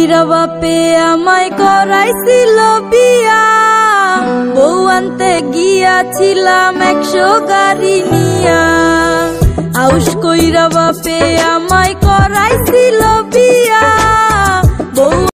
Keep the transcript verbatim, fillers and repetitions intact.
বাপে আমায় করাইছিল বিয়া, বউ আনতে গিয়াছিলাম একশো গাড়ি নিয়া। আউশ কইরা বাপে আমায় করাইছিল বিয়া।